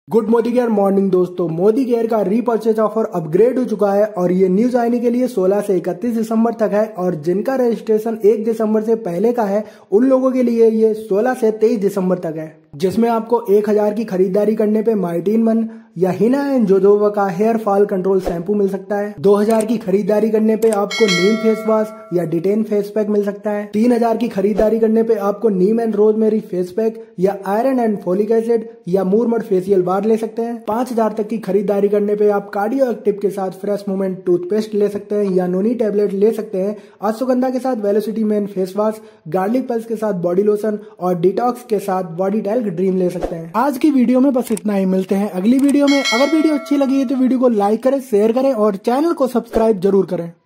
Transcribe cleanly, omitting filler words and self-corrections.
Good Modi care morning दोस्तों, Modicare का repurchase offer upgrade हो चुका है और ये न्यूज आने के लिए 16 से 31 दिसंबर तक है और जिनका रजिस्ट्रेशन 1 दिसंबर से पहले का है उन लोगों के लिए ये 16 से 23 दिसंबर तक है, जिसमें आपको 1000 की खरीदारी करने पे मार्टिन मन या हिना एंड जोजोवा का हेयर फॉल कंट्रोल शैम्पू मिल सकता है। 2000 की खरीदारी करने पे आपको नीम फेस वॉश या डिटेन फेस पैक मिल सकता है। 3000 की खरीदारी करने पे आपको neem and rosemary face pack या आयरन एंड फोलिक एसिड या मूरमड फेशियल बार ले सकते हैं। 5000 तक की खरीदारी करने पे आप कार्डियो एक्टिव के साथ फ्रेश मूवमेंट टूथपेस्ट ले सकते हैं या नोनी टैबलेट ले सकते हैं। अश्वगंधा के साथ velocity man face wash, garlic pulse के साथ बॉडी लोशन और डिटॉक्स के साथ बॉडी टैल्क ड्रीम ले सकते हैं। आज की वीडियो में बस इतना ही, मिलते हैं अगली वीडियो में। अगर वीडियो अच्छी लगी है तो वीडियो को लाइक करें, शेयर करें और चैनल को सब्सक्राइब जरूर करें।